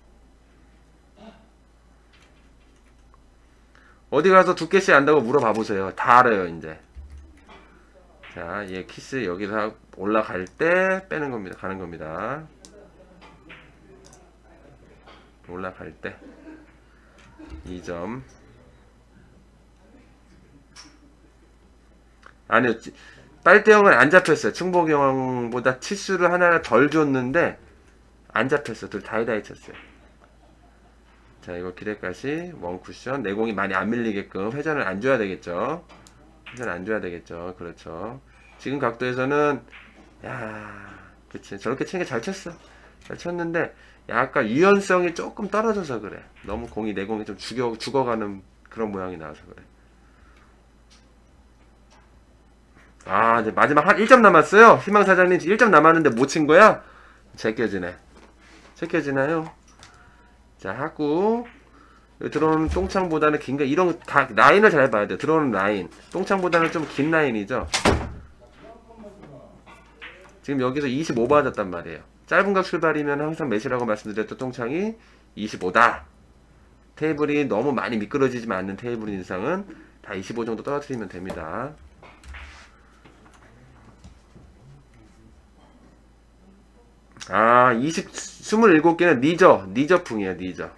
어디 가서 두께씩 안다고 물어봐 보세요. 다 알아요 이제. 자, 얘 키스 여기서 올라갈 때 빼는 겁니다. 가는 겁니다. 올라갈 때 2점. 아니요, 빨대형은 안 잡혔어요. 충복형보다 치수를 하나 덜 줬는데 안 잡혔어. 둘 다이다이 쳤어요. 자, 이거 기대까지 원쿠션. 내공이 많이 안 밀리게끔 회전을 안 줘야 되겠죠. 회전 안 줘야 되겠죠. 그렇죠. 지금 각도에서는 그치, 저렇게 치는 게 잘 쳤어. 잘 쳤는데 약간 유연성이 조금 떨어져서 그래. 너무 내공이 좀 죽어가는 그런 모양이 나와서 그래. 이제 마지막 한 1점 남았어요. 희망사장님 1점 남았는데 못 친 거야? 제껴지네. 제껴지나요? 자, 하고 들어오는 똥창보다는 긴 거, 이런 라인을 잘 봐야 돼. 들어오는 라인. 똥창보다는 좀 긴 라인이죠. 지금 여기서 25 맞았단 말이에요. 짧은 각 출발이면 항상 몇이라고 말씀드렸던 똥창이 25다. 테이블이 너무 많이 미끄러지지 않는 테이블 이상은 다 25 정도 떨어뜨리면 됩니다. 아, 27개는 니저풍이에요, 니저.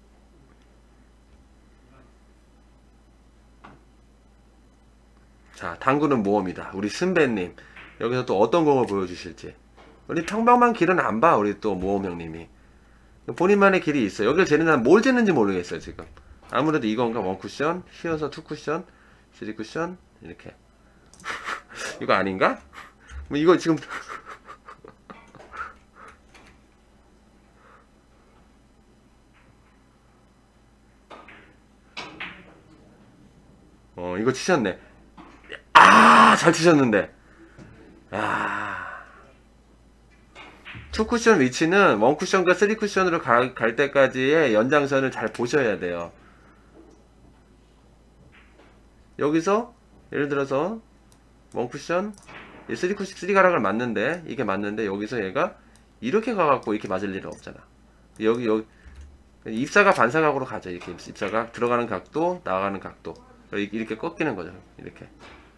자, 당구는 모험이다. 우리 승배님. 여기서 또 어떤 공을 보여주실지. 우리 평범한 길은 안 봐, 우리 또 모험 형님이. 본인만의 길이 있어요. 여기를 재는 사람 뭘 재는지 모르겠어요, 지금. 아무래도 이건가? 원쿠션, 휘어서 투쿠션, 쓰리쿠션, 이렇게. 이거 아닌가? 뭐 이거 지금. 이거 치셨네. 잘 치셨는데. 투쿠션 위치는 원쿠션과 쓰리쿠션으로 갈 때까지의 연장선을 잘 보셔야 돼요. 여기서 예를 들어서 원쿠션 3 가락을 맞는데 이게 맞는데 여기서 얘가 이렇게 가갖고 이렇게 맞을 일은 없잖아. 여기 입사각 반사각으로 가죠. 이렇게 입사각 들어가는 각도 나가는 각도 이렇게 꺾이는 거죠. 이렇게.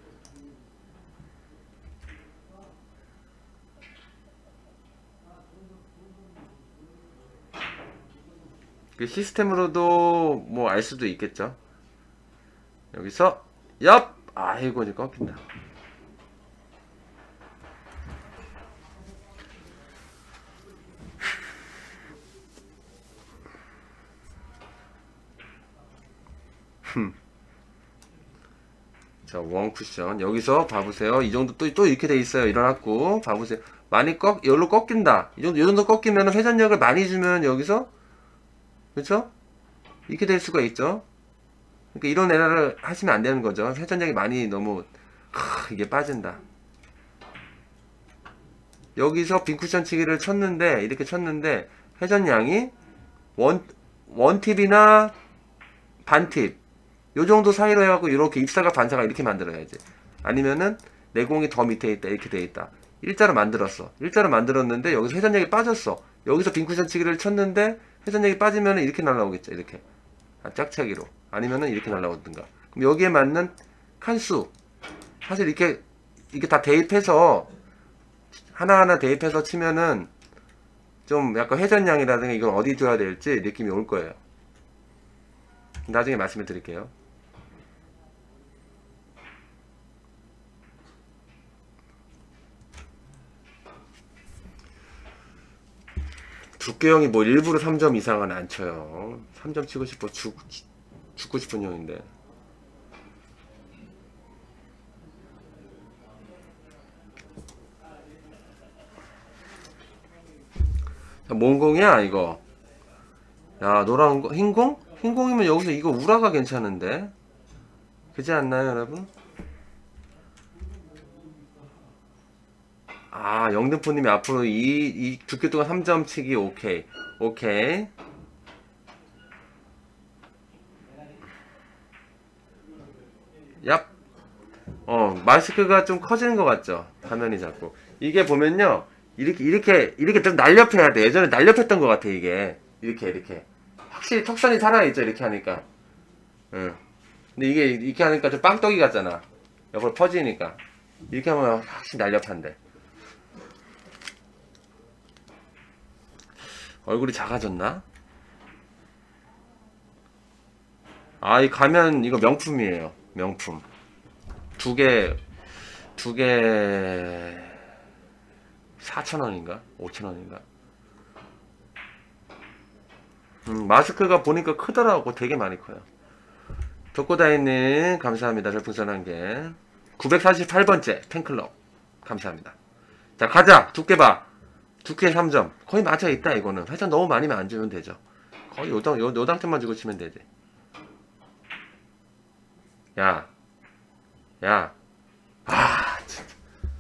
그 시스템으로도 뭐 알 수도 있겠죠. 여기서 얍! 아이고 이제 꺾인다. 자, 원 쿠션 여기서 봐보세요. 이 정도 또 이렇게 돼 있어요. 일어났고 봐보세요. 많이 여기로 꺾인다. 이 정도 꺾이면 회전력을 많이 주면 여기서 그렇죠? 이렇게 될 수가 있죠. 그러니까 이런 에러를 하시면 안 되는 거죠. 회전력이 많이 너무 이게 빠진다. 여기서 빈 쿠션 치기를 쳤는데 이렇게 쳤는데 회전량이 원팁이나 반팁 요 정도 사이로 해갖고 이렇게 입사각 반사각 이렇게 만들어야지. 아니면은 내공이 더 밑에 있다 이렇게 돼 있다. 일자로 만들었어. 일자로 만들었는데 여기서 회전력이 빠졌어. 여기서 빈 쿠션 치기를 쳤는데 회전력이 빠지면은 이렇게 날라오겠죠. 이렇게 짝차기로. 아니면은 이렇게 날라오든가. 그럼 여기에 맞는 칸수 사실 이렇게 다 대입해서 하나하나 대입해서 치면은 좀 약간 회전량이라든가 이걸 어디 줘야 될지 느낌이 올 거예요. 나중에 말씀을 드릴게요. 두께형이 뭐 일부러 3점 이상은 안 쳐요. 3점 치고 싶어 죽고 싶은 형인데. 자, 뭔 공이야 이거? 야, 노란 공? 흰 공? 흰 공이면 여기서 이거 우라가 괜찮은데? 그지 않나요 여러분? 아, 영등포님이 앞으로 이 두께 동안 3점 치기 오케이. 오케이. 얍. 마스크가 좀 커지는 것 같죠? 화면이 자꾸. 이게 보면요. 이렇게 좀 날렵해야 돼. 예전에 날렵했던 것 같아, 이게. 이렇게. 확실히 턱선이 살아있죠, 이렇게 하니까. 응. 근데 이렇게 하니까 좀 빵떡이 같잖아. 옆으로 퍼지니까. 이렇게 하면 확실히 날렵한데. 얼굴이 작아졌나? 아, 이 가면 이거 명품이에요. 명품. 두 개 4,000원인가? 5,000원인가? 마스크가 보니까 크더라고. 되게 많이 커요. 독고다이님 감사합니다. 별풍선 1개. 948번째 팬클럽 감사합니다. 자, 가자. 두께 봐. 두께 3점. 거의 맞아 있다 이거는. 회전 너무 많이면 안 주면 되죠. 거의 요 당점만 주고 치면 되지. 야. 아, 진짜.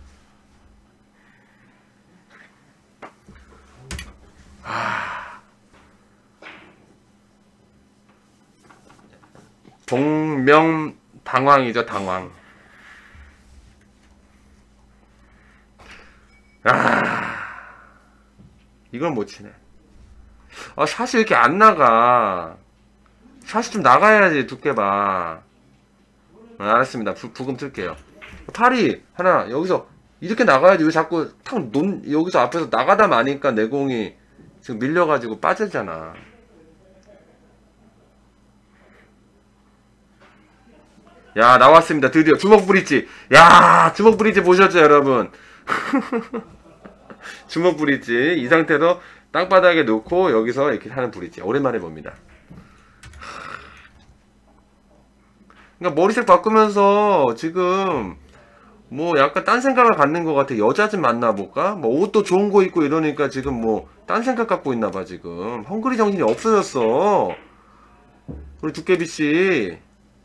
동명당황이죠, 당황. 이걸 못 치네. 사실 이렇게 안 나가. 사실 좀 나가야지, 두께 봐. 알았습니다. 부금 틀게요. 팔이 하나 여기서 이렇게 나가야지. 왜 자꾸 여기서 앞에서 나가다 마니까 내공이 지금 밀려가지고 빠지잖아. 야, 나왔습니다. 드디어 주먹 브릿지. 야, 주먹 브릿지 보셨죠 여러분? 주먹 브릿지. 이 상태로 땅바닥에 놓고 여기서 이렇게 하는 브릿지 오랜만에 봅니다. 그러니까 머리색 바꾸면서 지금 뭐 약간 딴 생각을 갖는 것 같아. 여자 좀 만나볼까? 뭐 옷도 좋은 거 입고 이러니까 지금 뭐 딴 생각 갖고 있나봐. 지금 헝그리 정신이 없어졌어 우리 두께비씨.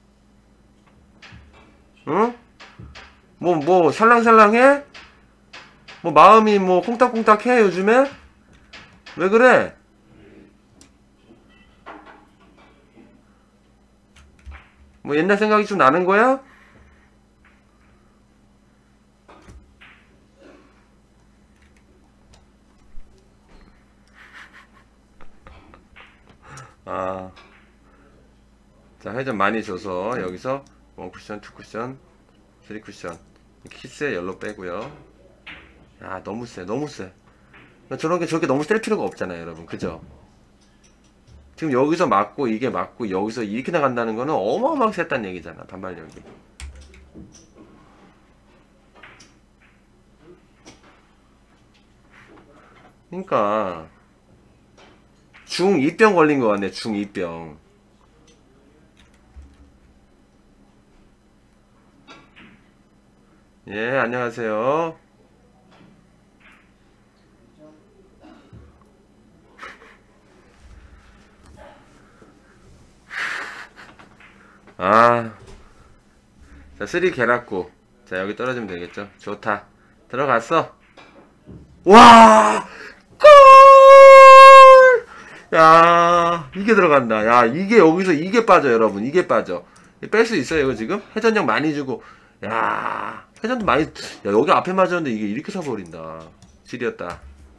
응? 뭐 살랑살랑해? 뭐 마음이 뭐 콩닥콩닥해 요즘에? 왜 그래? 뭐 옛날 생각이 좀 나는 거야? 아. 자, 회전 많이 줘서 여기서 1쿠션, 2쿠션, 3쿠션. 키스에 열로 빼고요. 야, 너무 세, 너무 세. 저렇게 너무 셀 필요가 없잖아요, 여러분. 그죠? 지금 여기서 맞고, 이게 맞고, 여기서 이렇게 나간다는 거는 어마어마하게 셌다는 얘기잖아, 반발력이. 그러니까 중2병 걸린 것 같네. 중2병. 예, 안녕하세요. 아, 자, 3 계락구. 자, 여기 떨어지면 되겠죠. 좋다. 들어갔어. 와, 골! 야, 이게 들어간다. 야, 이게 여기서 이게 빠져, 여러분. 이게 빠져. 뺄 수 있어요, 이거 지금? 회전력 많이 주고. 야, 회전도 많이, 야, 여기 앞에 맞았는데 이게 이렇게 서버린다. 질이었다.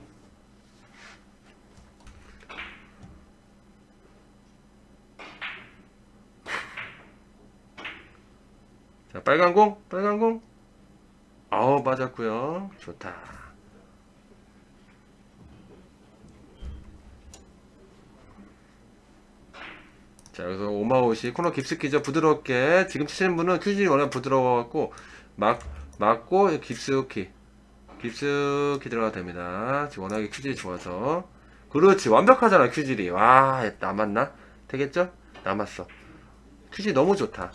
자, 빨간 공, 빨간 공. 아우, 맞았고요. 좋다. 자, 여기서 오마오시 코너 깊숙이죠. 부드럽게. 지금 치시는 분은 큐질이 워낙 부드러워갖고 맞고 깊숙이 들어가도 됩니다. 지금 워낙에 큐질이 좋아서. 그렇지, 완벽하잖아 큐질이. 와, 남았나? 되겠죠? 남았어. 큐질이 너무 좋다.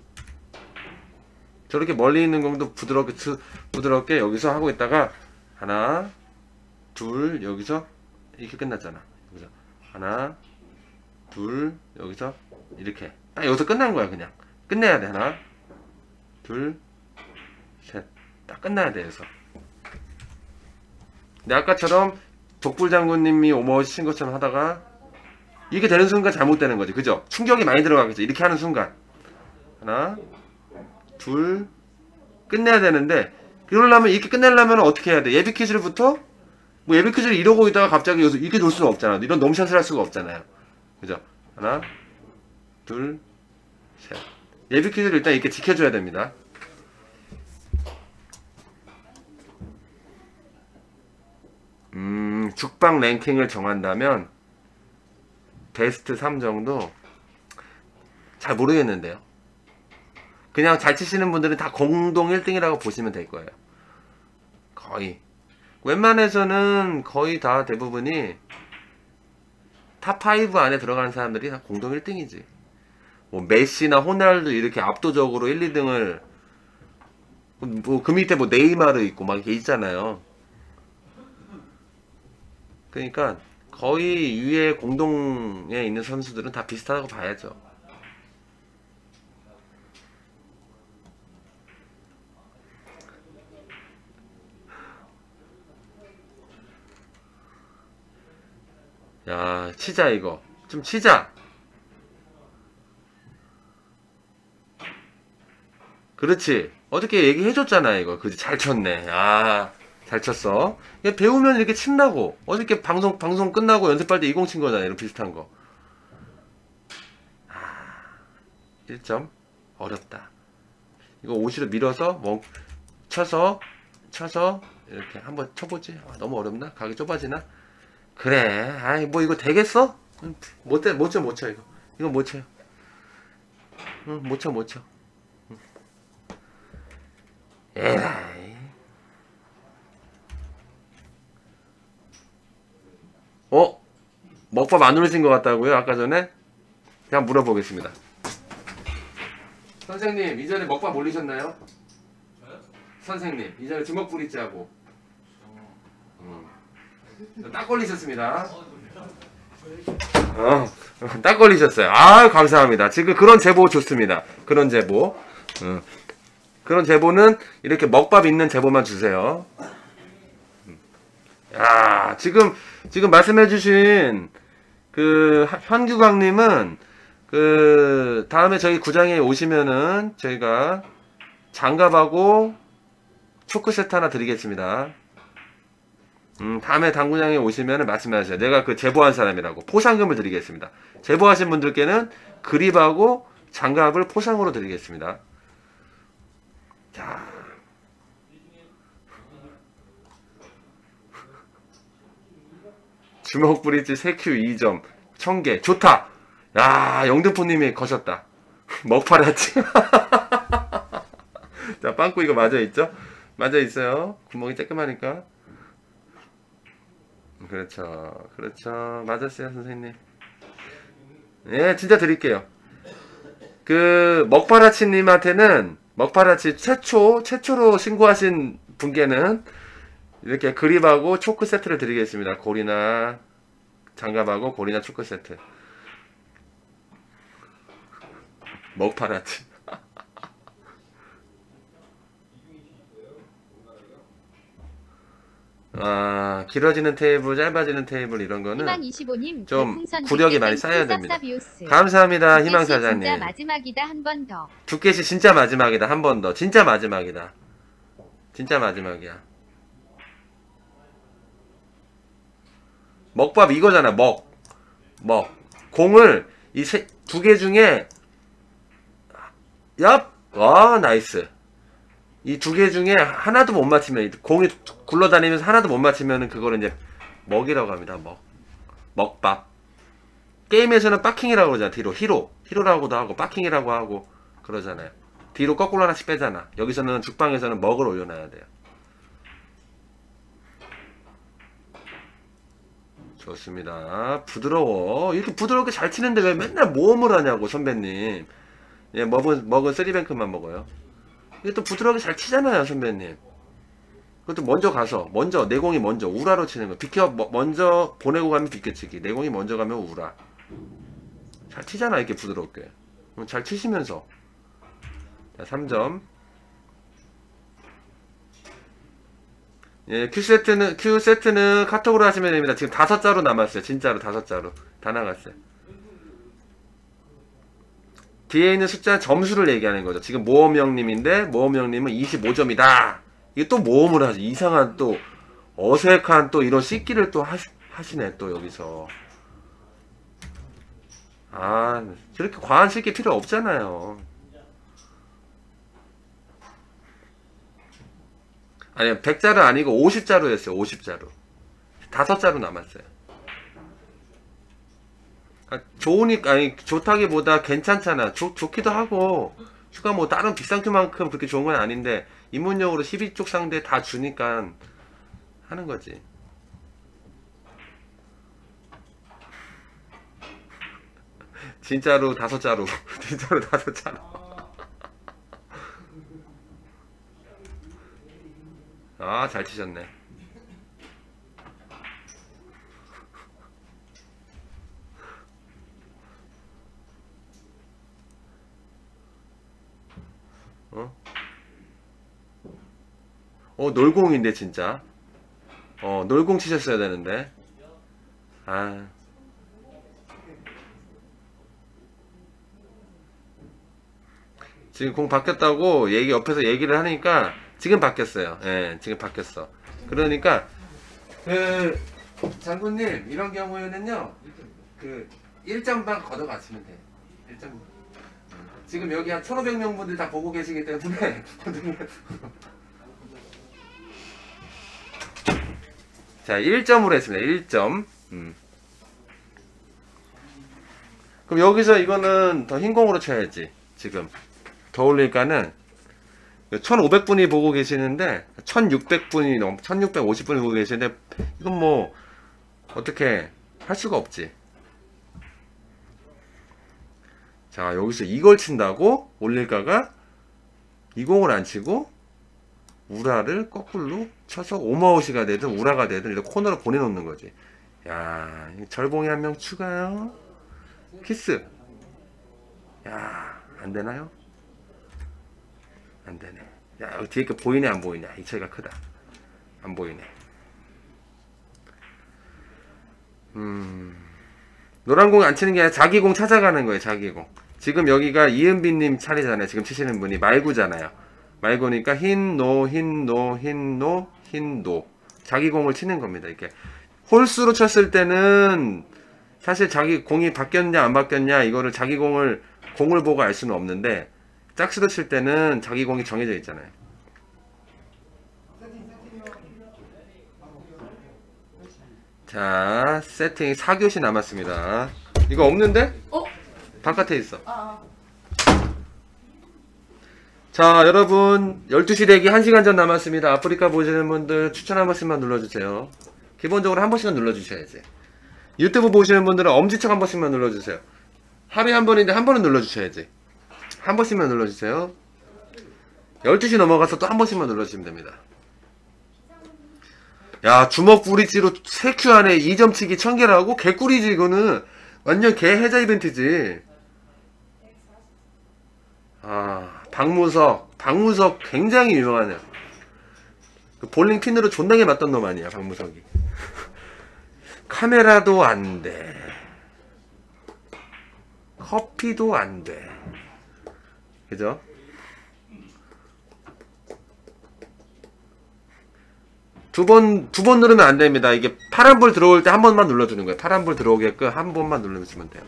저렇게 멀리 있는 공도 부드럽게 여기서 하고 있다가 하나, 둘, 여기서 이렇게 끝났잖아. 여기서 하나, 둘, 여기서 이렇게 딱 여기서 끝난 거야. 그냥 끝내야 돼. 하나, 둘, 셋. 딱 끝나야 돼. 여기서. 근데 아까처럼 독불 장군님이 오머워시 친 것처럼 하다가 이게 되는 순간 잘못되는 거지. 그죠? 충격이 많이 들어가겠죠. 이렇게 하는 순간 하나, 둘, 끝내야 되는데, 그러려면 이렇게 끝내려면 어떻게 해야 돼? 예비 퀴즈부터 뭐 예비 퀴즈를 이러고 있다가 갑자기 여기서 이렇게 놓을 수는 없잖아. 이런 넘샷을 할 수가 없잖아요. 그죠? 하나, 둘, 셋. 예비 퀴즈를 일단 이렇게 지켜줘야 됩니다. 죽방 랭킹을 정한다면 베스트 3 정도 잘 모르겠는데요. 그냥 잘 치시는 분들은 다 공동 1등이라고 보시면 될 거예요. 거의. 웬만해서는 거의 다 대부분이 탑5 안에 들어가는 사람들이 다 공동 1등이지. 뭐 메시나 호날두 이렇게 압도적으로 1, 2등을 뭐 그 밑에 뭐 네이마르 있고 막 이렇게 있잖아요. 그러니까 거의 위에 공동에 있는 선수들은 다 비슷하다고 봐야죠. 야, 치자 이거. 좀 치자. 그렇지. 어저께 얘기해줬잖아 이거. 그지? 잘 쳤네. 아, 잘 쳤어. 얘 배우면 이렇게 친다고. 어저께 방송 끝나고 연습할 때 20 친 거잖아. 이런 비슷한 거. 아, 1점. 어렵다. 이거 5시로 밀어서 뭐 쳐서 이렇게 한번 쳐보지. 아, 너무 어렵나? 각이 좁아지나? 그래. 아이, 뭐 이거 되겠어? 못 쳐 이거. 이거 못 쳐요. 응, 못 쳐. 응. 에라이. 먹밥 안 누르신 것 같다고요? 아까 전에? 그냥 물어보겠습니다. 선생님, 이전에 먹밥 올리셨나요? 저요? 선생님, 이전에 주먹 뿌리자고. 딱 걸리셨습니다. 딱 걸리셨어요. 아, 감사합니다. 지금 그런 제보 좋습니다. 그런 제보. 그런 제보는 이렇게 먹밥 있는 제보만 주세요. 야, 지금 말씀해주신 그 현규광님은 그 다음에 저희 구장에 오시면은 저희가 장갑하고 초크 세트 하나 드리겠습니다. 다음에 당구장에 오시면 말씀하세요. 내가 그 제보한 사람이라고. 포상금을 드리겠습니다. 제보하신 분들께는 그립하고 장갑을 포상으로 드리겠습니다. 자. 주먹 브릿지 3Q 2점 1000개 좋다. 야, 영등포님이 거셨다. 먹팔았지. 자, 빵꾸 이거 맞아 있죠? 맞아 있어요. 구멍이 쬐끄마니까. 그렇죠. 그렇죠. 맞았어요, 선생님. 예, 진짜 드릴게요. 그 먹파라치님한테는 먹파라치 최초로 신고하신 분께는 이렇게 그립하고 초크 세트를 드리겠습니다. 골이나 장갑하고 골이나 초크 세트. 먹파라치. 아, 길어지는 테이블, 짧아지는 테이블 이런 거는 희망25님 좀 구력이 많이 쌓여야 됩니다. 감사합니다, 희망사장님. 진짜 마지막이다 한 번 더. 두께시 진짜 마지막이다 한 번 더. 진짜 마지막이다. 진짜 마지막이야. 먹밥 이거잖아. 먹. 공을 이 두 개 중에 얍. 와, 나이스. 이 두 개 중에 하나도 못 맞히면 공이 굴러다니면서 하나도 못 맞히면 그거를 이제 먹이라고 합니다. 먹밥. 게임에서는 빠킹이라고 그러잖아. 뒤로 히로라고도 하고 빠킹이라고 하고 그러잖아요. 뒤로 거꾸로 하나씩 빼잖아. 여기서는 죽방에서는 먹을 올려놔야 돼요. 좋습니다. 부드러워. 이렇게 부드럽게 잘 치는데 왜 맨날 모험을 하냐고, 선배님. 예, 먹은 쓰리뱅크만 먹어요. 이게 또 부드럽게 잘 치잖아요, 선배님. 그것도 먼저 내공이 먼저 우라로 치는 거. 먼저 보내고 가면 비켜치기. 내공이 먼저 가면 우라. 잘 치잖아, 이렇게 부드럽게. 잘 치시면서. 자, 3점. 예, Q세트는 카톡으로 하시면 됩니다. 지금 5자루 남았어요. 진짜로 5자루. 다 나갔어요. 뒤에 있는 숫자 점수를 얘기하는 거죠. 지금 모험형님인데, 모험형님은 25점이다. 이게 또 모험을 하지. 이상한 또, 어색한 또 이런 씻기를 또 하시네, 또 여기서. 아, 저렇게 과한 씻기 필요 없잖아요. 아니, 100자루 아니고 50자루 했어요. 50자루. 5자루 남았어요. 좋으니까, 아니, 좋다기보다 괜찮잖아. 좋기도 하고, 추가 뭐 다른 비싼 큐만큼 그렇게 좋은 건 아닌데, 입문용으로 12쪽 상대 다 주니까 하는 거지. 진짜로 5자루. 진짜로 5자루. 아, 잘 치셨네. 놀공인데, 진짜. 놀공 치셨어야 되는데. 아. 지금 공 바뀌었다고 옆에서 얘기를 하니까, 지금 바뀌었어요. 예, 지금 바뀌었어. 그러니까, 장군님, 이런 경우에는요, 1점만 걷어가시면 돼요. 1점. 지금 여기 한 1,500명 분들 다 보고 계시기 때문에, 자, 1점으로 했습니다. 1점. 그럼 여기서 이거는 더 흰공으로 쳐야지. 지금. 더 올리니까는, 1,500분이 보고 계시는데, 1,600분이 1,650분이 보고 계시는데, 이건 뭐, 어떻게 할 수가 없지. 자, 여기서 이걸 친다고? 올릴까가, 이 공을 안 치고, 우라를 거꾸로 쳐서 오마우시가 되든 우라가 되든 이렇게 코너로 보내놓는 거지. 야, 절봉이 한 명 추가요. 키스. 야, 안 되나요? 안 되네. 야, 여기 뒤에 게 보이네, 안 보이냐? 이 차이가 크다. 안 보이네. 노란 공 안 치는 게 아니라 자기 공 찾아가는 거예요, 자기 공. 지금 여기가 이은비님 차례잖아요. 지금 치시는 분이 말구잖아요. 말고니까 흰, 노, 흰, 노, 흰, 노, 흰, 노. 자기 공을 치는 겁니다. 이렇게 홀수로 쳤을 때는 사실 자기 공이 바뀌었냐 안 바뀌었냐 이거를 자기 공을 보고 알 수는 없는데 짝수로 칠 때는 자기 공이 정해져 있잖아요. 자, 세팅 4교시 남았습니다. 이거 없는데? 바깥에 있어. 자, 여러분 12시 대기 1시간 전 남았습니다. 아프리카 보시는 분들 추천 한 번씩만 눌러주세요. 기본적으로 한 번씩은 눌러주셔야지. 유튜브 보시는 분들은 엄지척 한 번씩만 눌러주세요. 하루에 한 번인데 한 번은 눌러주셔야지. 한 번씩만 눌러주세요. 12시 넘어가서 또 한 번씩만 눌러주시면 됩니다. 야, 주먹 뿌리찌로 3큐 안에 2점 치기 1000개라고? 개꿀이지 이거는. 완전 개 해자 이벤트지. 아, 박무석 굉장히 유명하네요. 그 볼링 핀으로 존나게 맞던 놈 아니야 박무석이. 카메라도 안돼, 커피도 안돼, 그죠? 두 번 누르면 안 됩니다. 이게 파란불 들어올 때 한 번만 눌러주는 거예요. 파란불 들어오게끔 한 번만 누르시면 돼요.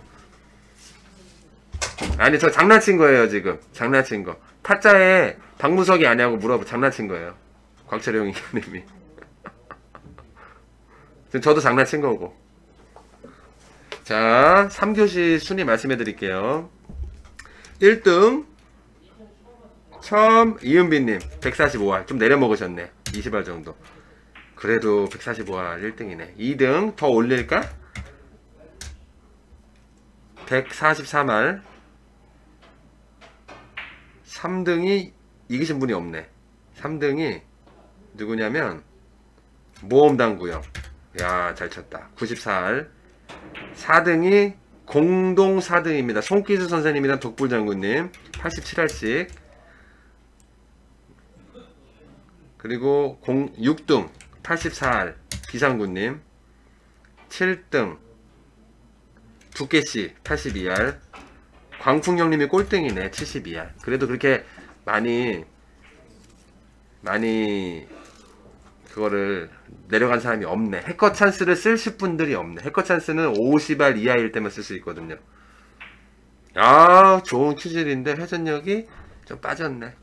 아니, 저 장난친 거예요, 지금. 장난친 거. 타짜에 박무석이 아니냐고 물어보, 장난친 거예요. 곽철용 의원님이. 지금 저도 장난친 거고. 자, 3교시 순위 말씀해 드릴게요. 1등, 처음, 이은비님, 145알. 좀 내려먹으셨네. 20알 정도. 그래도 145알 1등이네. 2등, 더 올릴까? 143알. 3등이 이기신 분이 없네. 3등이 누구냐면 모험당구요. 야, 잘 쳤다. 94알. 4등이 공동 4등입니다. 손기수 선생님이랑 독불장군님 87알씩. 그리고 6등 84알 비상군님. 7등 두께씨 82알. 광풍형님이 꼴등이네. 72알. 그래도 그렇게 많이 그거를 내려간 사람이 없네. 해커 찬스를 쓰실 분들이 없네. 해커 찬스는 50알 이하일 때만 쓸 수 있거든요. 아, 좋은 퀴즈인데 회전력이 좀 빠졌네.